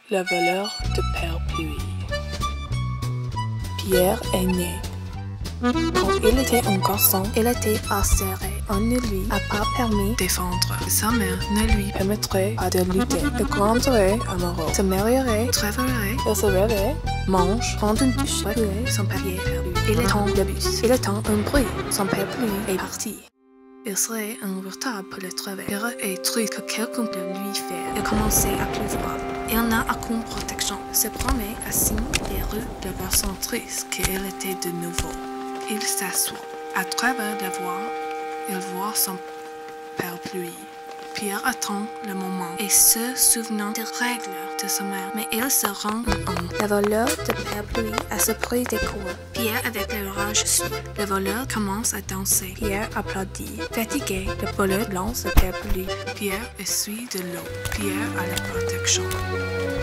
Le voleur de Père Pluie. Pierre est né. Quand il était un garçon, il était acéré. On ne lui a pas permis de défendre. Sa mère ne lui permettrait pas de lutter. Il grandirait amoureux, se marierait, travaillerait, il se réveille, mange, prend une douche, retrouver son papier perdu. Il attend le bus. Il attend un bruit. Son Père Pluie est parti. Il serait un retard pour le travail. Heureux et triste que quelqu'un peut lui faire. Il commençait à pleuvoir. Il n'a aucune protection. Se promet assis les rues de façon triste qu'il était de nouveau. Il s'assoit. À travers la voie, il voit son Père Pluie. Pierre attend le moment et se souvenant des règles de sa mère, mais il se rend un homme. Le voleur de Père Pluie a surpris des cours. Pierre avec le rage suit. Le voleur commence à danser. Pierre applaudit. Fatigué, le voleur lance le Père Pluie. Pierre essuie de l'eau. Pierre a la protection.